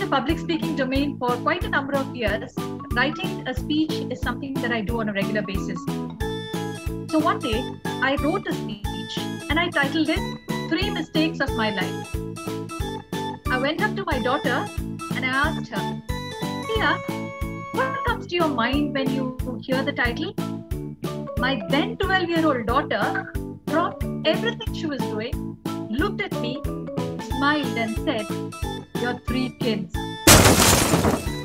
public speaking domain for quite a number of years. Writing a speech is something that I do on a regular basis. So one day, I wrote a speech and I titled it 3 Mistakes of My Life. I went up to my daughter and I asked her, Tia, what comes to your mind when you hear the title? My then 12-year-old daughter dropped everything she was doing, looked at me, smiled and said, "Your 3 kids."